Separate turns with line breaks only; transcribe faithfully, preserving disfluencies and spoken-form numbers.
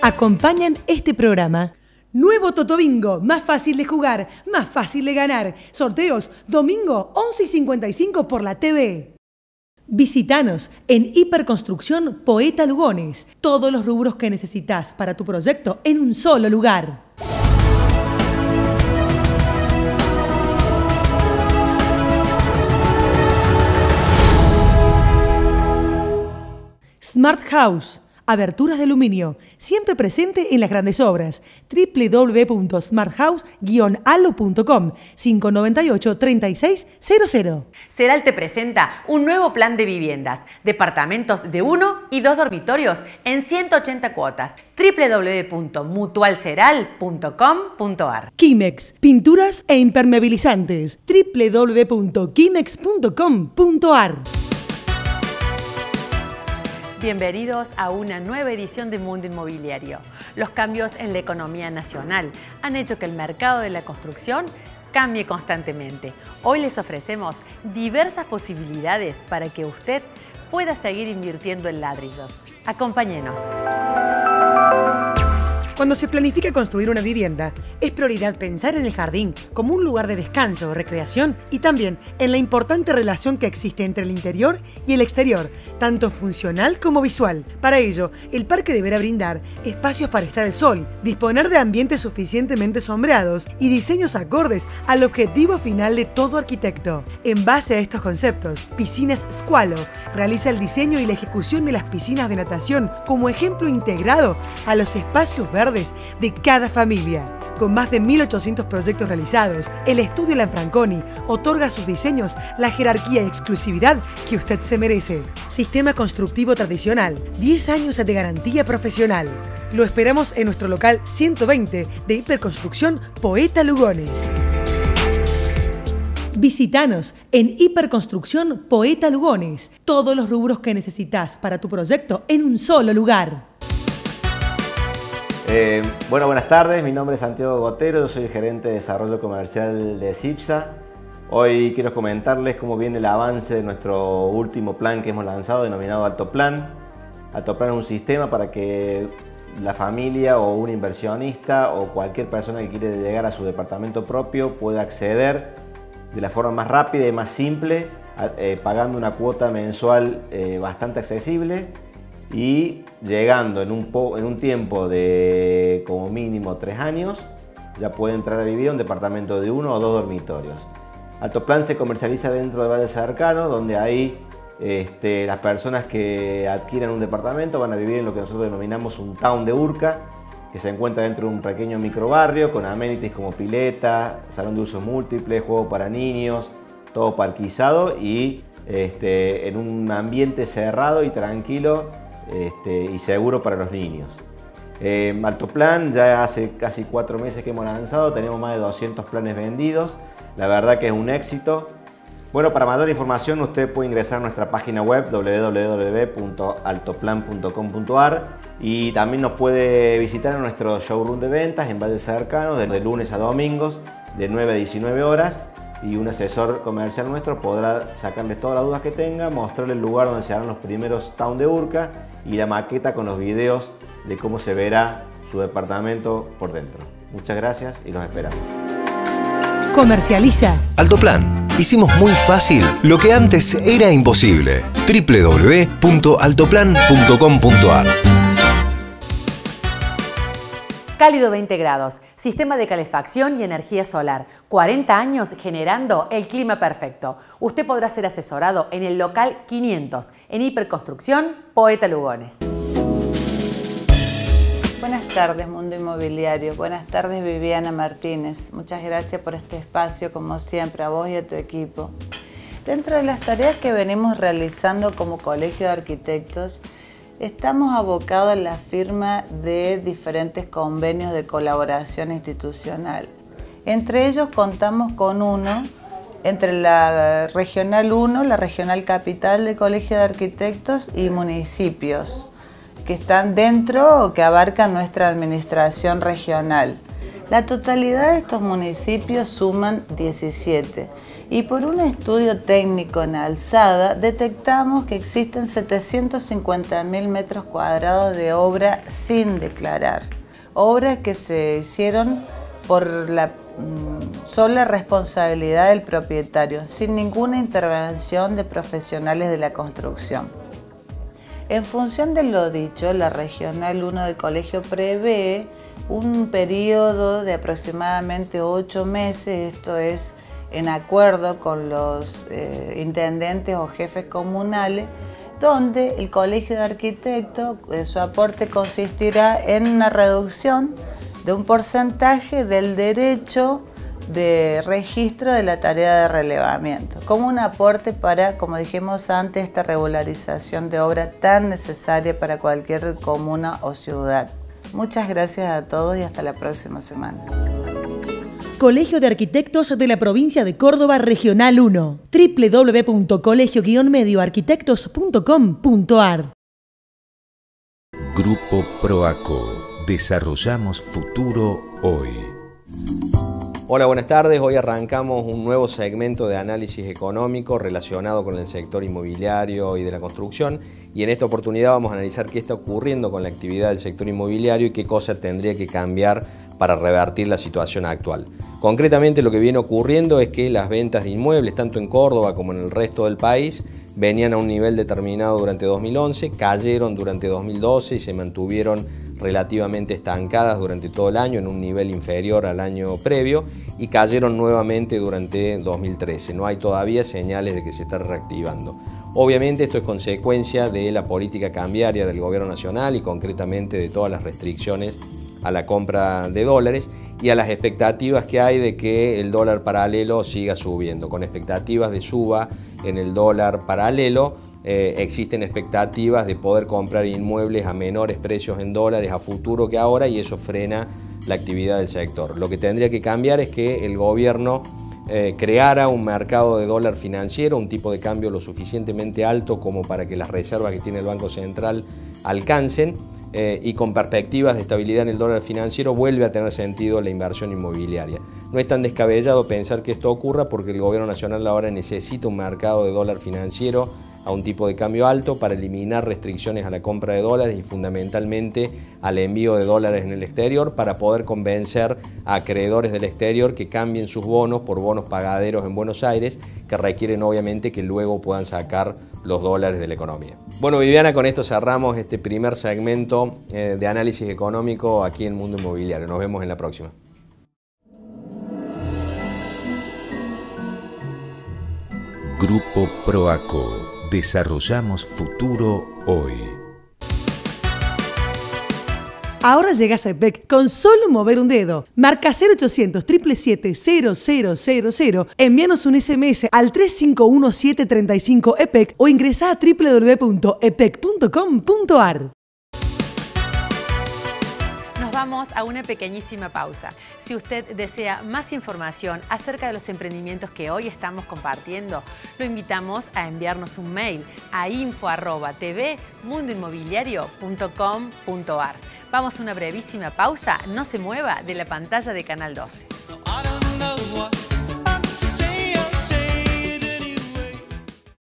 Acompañan este programa. Nuevo Totobingo, más fácil de jugar, más fácil de ganar. Sorteos, domingo, once y cincuenta y cinco por la T V. Visítanos en Hiperconstrucción Poeta Lugones. Todos los rubros que necesitas para tu proyecto en un solo lugar. Smart House. Aberturas de aluminio, siempre presente en las grandes obras. w w w punto smart house guion alo punto com, cinco nueve ocho, treinta y seis cero cero.
Seral te presenta un nuevo plan de viviendas, departamentos de uno y dos dormitorios en ciento ochenta cuotas. w w w punto mutual seral punto com punto a r.
Kimex, pinturas e impermeabilizantes. w w w punto kimex punto com punto a r.
Bienvenidos a una nueva edición de Mundo Inmobiliario. Los cambios en la economía nacional han hecho que el mercado de la construcción cambie constantemente. Hoy les ofrecemos diversas posibilidades para que usted pueda seguir invirtiendo en ladrillos. Acompáñenos.
Cuando se planifica construir una vivienda, es prioridad pensar en el jardín como un lugar de descanso, recreación y también en la importante relación que existe entre el interior y el exterior, tanto funcional como visual. Para ello, el parque deberá brindar espacios para estar al sol, disponer de ambientes suficientemente sombreados y diseños acordes al objetivo final de todo arquitecto. En base a estos conceptos, Piscinas Squalo realiza el diseño y la ejecución de las piscinas de natación como ejemplo integrado a los espacios verdes de cada familia. Con más de mil ochocientos proyectos realizados, el estudio Lanfranconi otorga a sus diseños la jerarquía y exclusividad que usted se merece. Sistema constructivo tradicional, diez años de garantía profesional. Lo esperamos en nuestro local ciento veinte de Hiperconstrucción Poeta Lugones. Visítanos en Hiperconstrucción Poeta Lugones. Todos los rubros que necesitas para tu proyecto en un solo lugar.
Eh, bueno, buenas tardes, mi nombre es Santiago Gotero, yo soy el gerente de desarrollo comercial de CIPSA. Hoy quiero comentarles cómo viene el avance de nuestro último plan que hemos lanzado, denominado Alto Plan. Alto Plan es un sistema para que la familia o un inversionista o cualquier persona que quiere llegar a su departamento propio pueda acceder de la forma más rápida y más simple, eh, pagando una cuota mensual eh, bastante accesible y llegando en un, po en un tiempo de como mínimo tres años, ya puede entrar a vivir en un departamento de uno o dos dormitorios. Alto Plan se comercializa dentro de Valle Cercano, donde ahí este, las personas que adquieran un departamento van a vivir en lo que nosotros denominamos un town de Urca, que se encuentra dentro de un pequeño microbarrio con amenities como pileta, salón de usos múltiples, juego para niños, todo parquizado y este, en un ambiente cerrado y tranquilo Este, y seguro para los niños. Eh, Alto Plan, ya hace casi cuatro meses que hemos lanzado, tenemos más de doscientos planes vendidos, la verdad que es un éxito. Bueno, para mayor información usted puede ingresar a nuestra página web w w w punto alto plan punto com punto a r y también nos puede visitar en nuestro showroom de ventas en Valle Cercano de lunes a domingos de nueve a diecinueve horas. Y un asesor comercial nuestro podrá sacarles todas las dudas que tenga, mostrarle el lugar donde se harán los primeros town de Urca y la maqueta con los videos de cómo se verá su departamento por dentro. Muchas gracias y los esperamos.
Comercializa.
Alto Plan. Hicimos muy fácil lo que antes era imposible. w w w punto alto plan punto com punto a r.
Cálido veinte grados, sistema de calefacción y energía solar, cuarenta años generando el clima perfecto. Usted podrá ser asesorado en el local quinientos, en Hiperconstrucción Poeta Lugones.
Buenas tardes, Mundo Inmobiliario. Buenas tardes, Viviana Martínez. Muchas gracias por este espacio, como siempre, a vos y a tu equipo. Dentro de las tareas que venimos realizando como Colegio de Arquitectos, estamos abocados a la firma de diferentes convenios de colaboración institucional. Entre ellos contamos con uno entre la Regional uno, la Regional Capital de Colegio de Arquitectos y municipios que están dentro o que abarcan nuestra administración regional. La totalidad de estos municipios suman diecisiete Y por un estudio técnico en alzada, detectamos que existen setecientos cincuenta mil metros cuadrados de obra sin declarar. Obras que se hicieron por la mm, sola responsabilidad del propietario, sin ninguna intervención de profesionales de la construcción. En función de lo dicho, la Regional uno del Colegio prevé un periodo de aproximadamente ocho meses, esto es en acuerdo con los eh, intendentes o jefes comunales, donde el Colegio de Arquitectos, eh, su aporte consistirá en una reducción de un porcentaje del derecho de registro de la tarea de relevamiento, como un aporte para, como dijimos antes, esta regularización de obra tan necesaria para cualquier comuna o ciudad. Muchas gracias a todos y hasta la próxima semana.
Colegio de Arquitectos de la Provincia de Córdoba, Regional uno. doble u doble u doble u punto colegio guion medio arquitectos punto com punto ar.
Grupo Proaco. Desarrollamos futuro hoy.
Hola, buenas tardes. Hoy arrancamos un nuevo segmento de análisis económico relacionado con el sector inmobiliario y de la construcción, y en esta oportunidad vamos a analizar qué está ocurriendo con la actividad del sector inmobiliario y qué cosa tendría que cambiar para revertir la situación actual. Concretamente, lo que viene ocurriendo es que las ventas de inmuebles, tanto en Córdoba como en el resto del país, venían a un nivel determinado durante dos mil once, cayeron durante dos mil doce y se mantuvieron relativamente estancadas durante todo el año en un nivel inferior al año previo, y cayeron nuevamente durante dos mil trece. No hay todavía señales de que se está reactivando. Obviamente esto es consecuencia de la política cambiaria del gobierno nacional y concretamente de todas las restricciones a la compra de dólares y a las expectativas que hay de que el dólar paralelo siga subiendo. Con expectativas de suba en el dólar paralelo, eh, existen expectativas de poder comprar inmuebles a menores precios en dólares a futuro que ahora, y eso frena la actividad del sector. Lo que tendría que cambiar es que el gobierno eh, creara un mercado de dólar financiero, un tipo de cambio lo suficientemente alto como para que las reservas que tiene el Banco Central alcancen, Eh, y con perspectivas de estabilidad en el dólar financiero vuelve a tener sentido la inversión inmobiliaria. No es tan descabellado pensar que esto ocurra porque el gobierno nacional ahora necesita un mercado de dólar financiero a un tipo de cambio alto para eliminar restricciones a la compra de dólares y fundamentalmente al envío de dólares en el exterior, para poder convencer a acreedores del exterior que cambien sus bonos por bonos pagaderos en Buenos Aires, que requieren obviamente que luego puedan sacar los dólares de la economía. Bueno, Viviana, con esto cerramos este primer segmento eh, de análisis económico aquí en Mundo Inmobiliario. Nos vemos en la próxima.
Grupo Proaco. Desarrollamos futuro hoy.
Ahora llegas a E P E C con solo mover un dedo. Marca cero ochocientos, siete siete siete, cero cero cero cero, envíanos un S M S al tres cinco uno siete tres cinco E P E C o ingresa a doble u doble u doble u punto e p e c punto com punto ar.
Vamos a una pequeñísima pausa. Si usted desea más información acerca de los emprendimientos que hoy estamos compartiendo, lo invitamos a enviarnos un mail a info arroba t v mundo inmobiliario punto com punto ar. Vamos a una brevísima pausa. No se mueva de la pantalla de Canal doce.